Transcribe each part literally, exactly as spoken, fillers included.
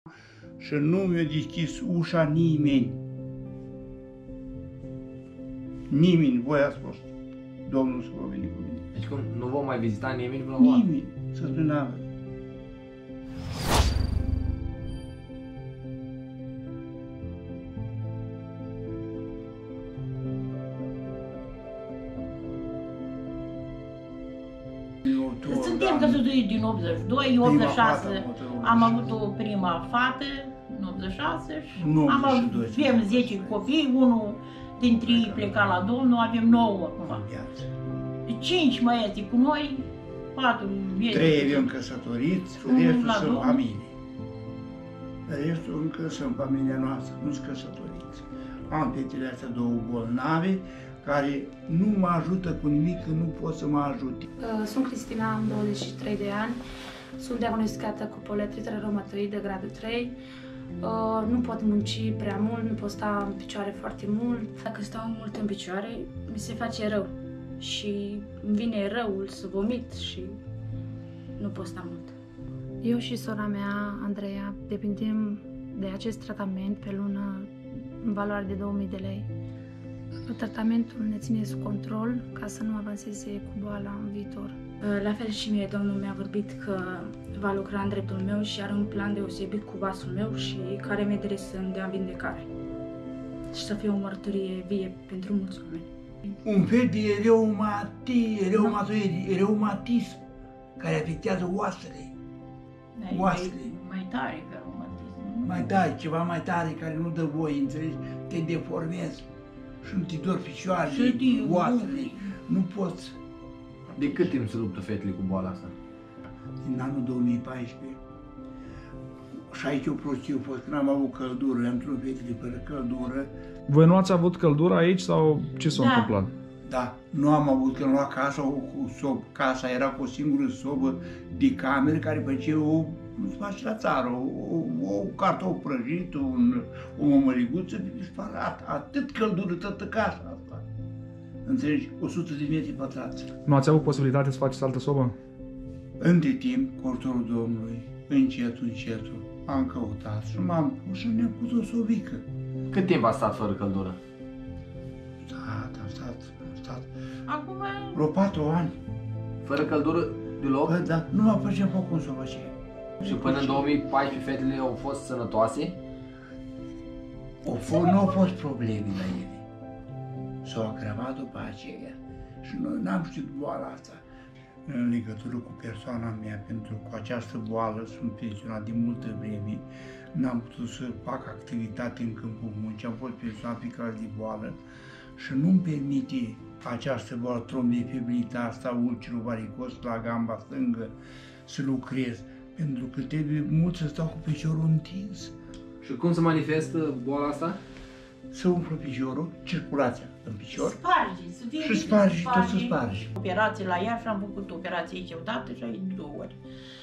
Și nu mi-a deschis ușa nimeni. Nimeni, voi ați fost. Domnul să vă veni cu mine. Deci cum, nu vom mai vizita nimeni până la Nimeni, să spuneam. Suntem căsătoriți din optzeci și doi, optzeci și șase am avut o prima fată, în optzeci și șase și am avut, avem zece copii, unul dintre ei pleca la Domnul, avem nouă acum. cinci mai este cu noi, patru vieți. Trei avem căsătoriți, restul sunt familie. Restul încă sunt familia noastră, nu sunt căsătoriți. Am fetele astea două bolnave, care nu mă ajută cu nimic, că nu pot să mă ajute. Sunt Cristina, am douăzeci și trei de ani, sunt diagnosticată cu poliartrită reumatoidă gradul trei. Nu pot munci prea mult, nu pot sta în picioare foarte mult. Dacă stau mult în picioare, mi se face rău și îmi vine răul să vomit și nu pot sta mult. Eu și sora mea, Andreea, depindem de acest tratament pe lună în valoare de două mii de lei. Tratamentul ne ține sub control ca să nu avanseze cu boala în viitor. La fel și mie, Domnul mi-a vorbit că va lucra în dreptul meu și are un plan deosebit cu vasul meu și care mi-e drept să-mi dea vindecare. Și să fie o mărturie vie pentru mulți oameni. Un fel de reumatie, reumatoid, reumatism care afectează oasele. Oasele. Mai tare ca reumatism. Mai tare, ceva mai tare care nu dă voie, înțelegi? Te deformezi. Și nu te dor picioarele, oasele, nu poți. De cât timp se luptă fetele cu boala asta? Din anul două mii paisprezece. Și aici o prostie a fost când am avut căldură, am trus fetele fără căldură. Voi nu ați avut căldură aici sau ce s-a Da. întâmplat? Da, nu am avut, când am luat casa, o, sob, casa era cu o singură sobă de cameră care făcea o, cum se face la țară, o, o, o cartof prăjit, un, o mămăliguță, atât căldură, toată casa asta. Înțelegi? o sută de metri pătrați. Nu ați avut posibilitate să faceți altă sobă? Între timp, cu ajutorul Domnului, încetul, încetul, am căutat și m-am pus și ne-am pus o sobică. Cât timp a stat fără căldură? Stat, am stat, am stat. Acum Vreo patru ani. Fără căldură deloc? Bă, da, nu mă făceam foc cum să o face. Și până în două mii paisprezece fetele au fost sănătoase? O fost, nu au fost probleme la ele. S-au agravat după aceea. Și noi n-am știut boala asta în legătură cu persoana mea, pentru că cu această boală sunt pensionat de multă vreme. N-am putut să fac activitate în câmpul muncii, am fost pensionat pe caz de boală și nu-mi permite această boală, trombofibrită asta, ulcerul varicos la gamba stângă, să lucrez, pentru că trebuie mult să stau cu piciorul întins. Și cum se manifestă boala asta? Să umflă piciorul, circulația în picior. spargi, să fie Și spargi, tot să spargi. Operații la Iași, am făcut operații aici odată și aici două ori.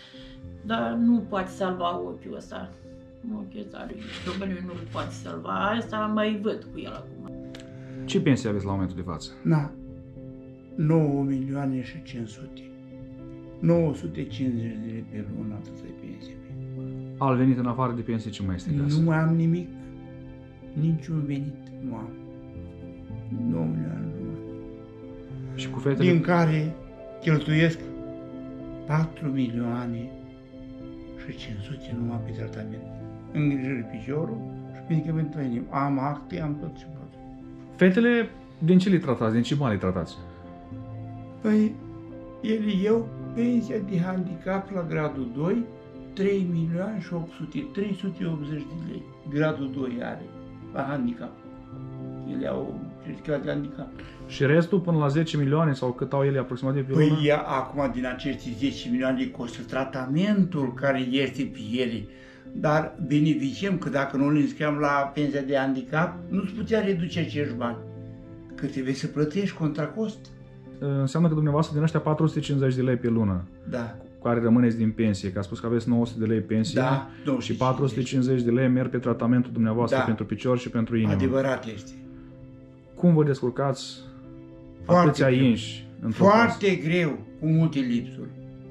Dar nu poate salva ochiul ăsta. Ochiul ăsta, domnul nu poate salva. Asta mai văd cu el acum. Ce pensie aveți la momentul de față? Na, nouă milioane și cinci sute. nouă sute cincizeci de lei pe lună, atâta e pensia mea. Al venit în afară de pensie, ce mai este în casă? Nu mai am nimic, niciun venit nu am. nouă milioane numai. Și cu fetele? Din care cheltuiesc patru milioane și cinci sute numai pe tratament. Îngrijire piciorul și medicamentul la inimă. Am acte, am tot ce pot. Fetele, din ce le tratați? Din ce bani le tratați? Păi, el eu, pensia de handicap la gradul doi, trei milioane și opt sute, trei sute optzeci de lei. Gradul doi are, la handicap. Ele au certificat de handicap. Și restul până la zece milioane sau cât au ele aproximativ pe lună? Păi ea, acum din aceste zece milioane costă tratamentul care este pe ele. Dar beneficiem că dacă nu le înscriem la pensia de handicap, nu-ți putea reduce acești bani. Că trebuie să plătești contra cost. Înseamnă că dumneavoastră din ăștia patru sute cincizeci de lei pe lună, Da. cu care rămâneți din pensie, că a spus că aveți nouă sute de lei pensie, Da, și patru sute cincizeci de lei merg pe tratamentul dumneavoastră, Da. pentru picior și pentru inimă. Adevărat este. Cum vă descurcați Foarte atâția greu. inși într-o casă? Foarte greu, cu multe lipsuri.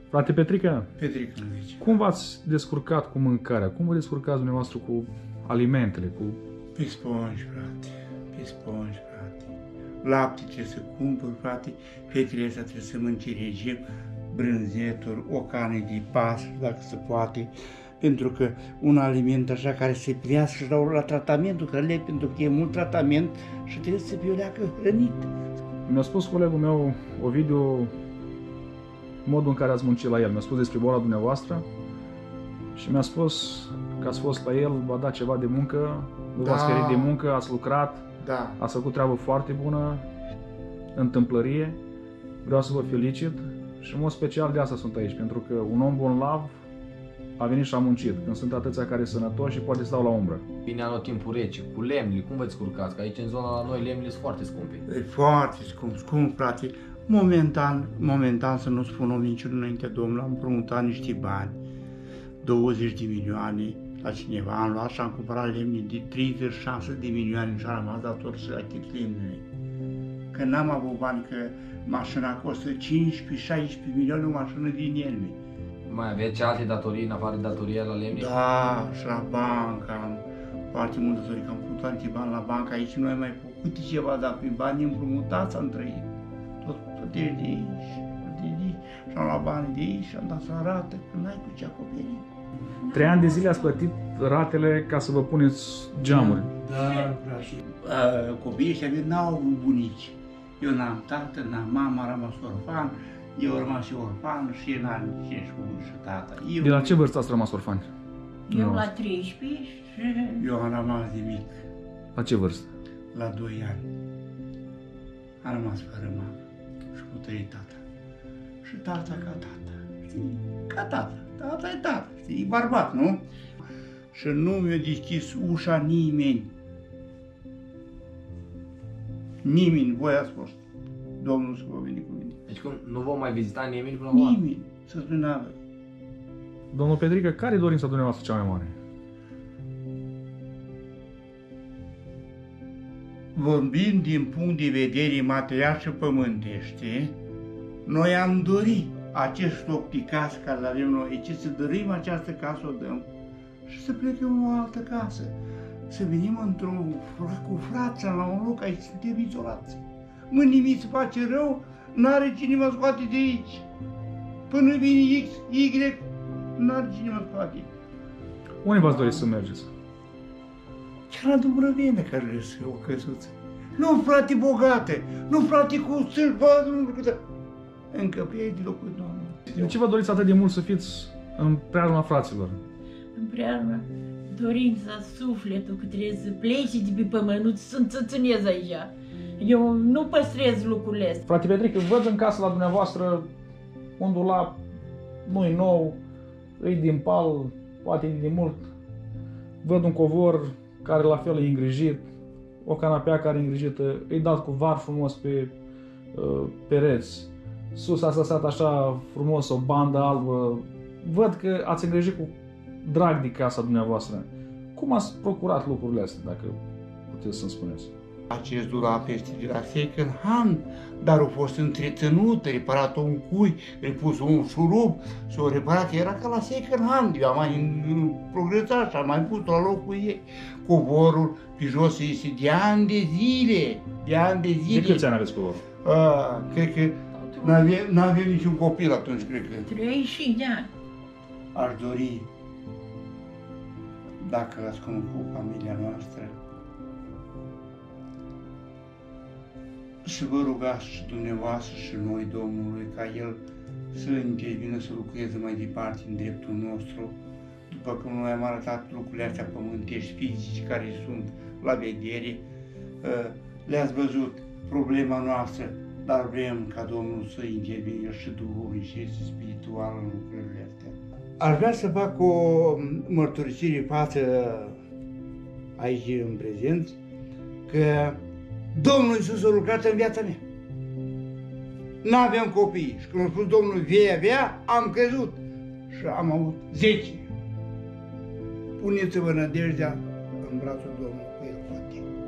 Frate Petrică, Petrică îmi zice. cum v-ați descurcat cu mâncarea? Cum vă descurcați dumneavoastră cu alimentele? Cu... Pe spongi, frate. Pe spongi, frate. Lapte trebuie să cumpăr, frate. Fetele astea trebuie să mănânce regim, brânzeturi, o cană de pas, dacă se poate. Pentru că un aliment așa care se plinească și la, la tratamentul hrănii, pentru că e mult tratament și trebuie să fie o leacă hrănit. Mi-a spus colegul meu, Ovidiu, modul în care ați muncit la el. Mi-a spus despre boala dumneavoastră și mi-a spus că ați fost la el, v-a dat ceva de muncă, nu v-ați ferit de muncă, ați lucrat, Da. ați făcut treabă foarte bună, întâmplărie. Vreau să vă felicit și în mod special de asta sunt aici, pentru că un om bolnav a venit și a muncit, când sunt atâția care sunt sănătoși și poate stau la umbră. Bine anotimpul rece, cu lemnile, cum vă descurcați? Că aici în zona la noi lemnile sunt foarte scumpe. E foarte scump, scump, frate. Momentan, momentan, să nu spun o minciună înainte, Domnul, am împrumutat niște bani, douăzeci de milioane la cineva, am luat și am cumpărat lemne de treizeci și șase de milioane și am rămas dator să achit lemnele. Că n-am avut bani, că mașina costă cincisprezece șaisprezece milioane, o mașină din lemne. Mai aveți și alte datorii în afară de datoria la lemne? Da, și la bancă am foarte multe datorii, că am împrumutat niște bani la bancă, aici nu ai mai făcut ceva, dar prin banii împrumutați am trăit. Tot plătești de aici, plătești de aici, și am luat banii de aici și am dat să arată că n-ai cu ce acoperi. Trei ani de zile ați plătit ratele ca să vă puneți geamuri. Da, frate. Uh, copiii ăștia n-au avut bunici. Eu n-am tată, n-am mama, am rămas orfan, eu am rămas și orfan și el n-are nici și unul și tata. Eu, De la ce vârstă ați rămas orfani? Eu Nu. la treisprezece și eu am rămas de mic, La ce vârstă? la doi ani. Am rămas fără mamă și cu trei tata. Și tata ca tata, știi? Ca tata. Tata e tata, știi? E bărbat, nu? Și nu mi-a deschis ușa nimeni. Nimeni, voi ați fost. Domnul să vă veni cu mine. Deci cum, nu vom mai vizita nimeni până la Nimeni, să spună. Domnul Petrică, care e dorința dumneavoastră cea mai mare? Vorbind din punct de vedere material și pământește, noi am dorit acest loc de casă care avem noi, ce să dărim această casă, o dăm și să plecăm în o altă casă. Să venim într-o cu frața la un loc, aici suntem izolați. Mă nimic să face rău, n-are cine mă scoate de aici. Până vine X, Y, n-are cine mă scoate. Unde v-ați dori să mergeți? Chiar la Dubrovene care să o căsuță. Nu, frate, bogate, nu, frate, cu sârba, nu, câtă. Încă pe ei de locul Domnului. De ce vă doriți atât de mult să fiți în preajma fraților? în preajmă dorința, sufletul că trebuie să pleci de pe pământ, să înțățânez aici. Eu nu păstrez lucrurile astea. Frate Petrică, văd în casă la dumneavoastră un dulap, nu-i nou, îi din pal, poate e de mult. Văd un covor care la fel e îngrijit, o canapea care e îngrijită, îi dat cu var frumos pe uh, pereți. Sus a săsat așa frumos o bandă albă. Văd că ați îngrijit cu drag de casa dumneavoastră. Cum ați procurat lucrurile astea, dacă puteți să-mi spuneți? Acest dulap este de la second hand, dar a fost întreținut, reparat un cui, repus un șurub, s-a reparat, era ca la second hand. Eu am mai progresat și am mai pus la locul ei. Covorul pe jos este de ani de zile, de ani de zile. De câți ani aveți covorul? A, cred că n-avem, n-avem niciun copil atunci, cred că. treizeci și cinci de ani. Aș dori, dacă ați cunoscut familia noastră, să vă rugați și dumneavoastră și noi Domnului ca El să intervină, să lucreze mai departe în dreptul nostru, după cum noi am arătat lucrurile astea pământești, fizici, care sunt la vedere, le-ați văzut problema noastră, dar vrem ca Domnul să intervină și duhovnicește și spiritual în lucrurile astea. Aș vrea să fac o mărturisire față aici în prezent, că Domnul Iisus a lucrat în viața mea. N-aveam copii și când a spus Domnul vei avea, am crezut și am avut zece. Puneți-vă nădejdea în brațul Domnului, că El poate.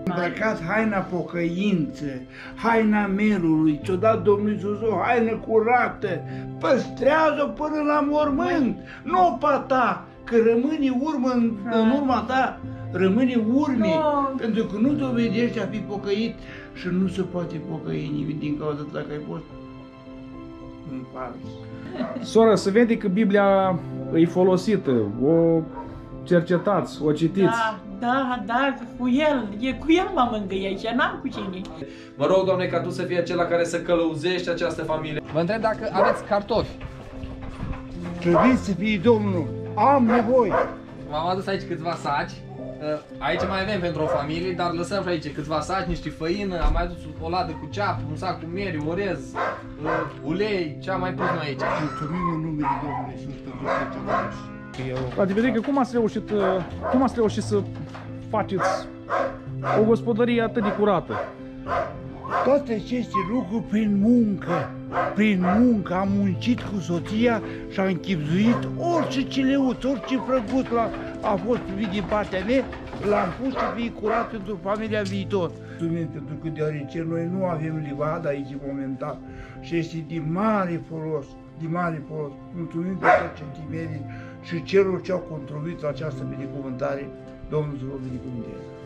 Îmbrăcat haina pocăință, haina merului, ți-o dat Domnul Iisus o haină curată, păstrează-o până la mormânt, nu pe ta, că rămâne urmă în, în urma ta, rămâne urme, no. Pentru că nu dovedești a fi pocăit și nu se poate pocăi nimic din cauza ta că ai fost un fals. Soră, se vede că Biblia e folosită, o cercetați, o citiți. Da, da, da, cu el, e cu el mă mângâie aici, n-am cu cine. Mă rog, Doamne, ca Tu să fii acela care să călăuzești această familie. Vă întreb dacă aveți cartofi. Trebuie să fii Domnul, am nevoie. M-am adus aici câțiva saci. Aici mai avem pentru o familie, dar lăsăm și aici câțiva saci, niște făină, am mai adus o ladă cu ceapă, un sac cu miere, orez, ulei, ce am mai pus noi aici. Mulțumim în numele Domnului Iisus pentru tot ce faci. Frate Petrică, cum ați reușit, cum ați reușit să faceți o gospodărie atât de curată? Toate aceste lucruri prin muncă, prin muncă, am muncit cu soția și am chibzuit orice cileuț, orice frăgut la, a fost primit din partea mea, l-am pus să fie curat pentru familia viitor. Mulțumim pentru că deoarece noi nu avem livadă aici momentan și este de mare folos, de mare folos. Mulțumim pentru centimerii și celor ce au contribuit la această binecuvântare, Domnul să vă binecuvânteze.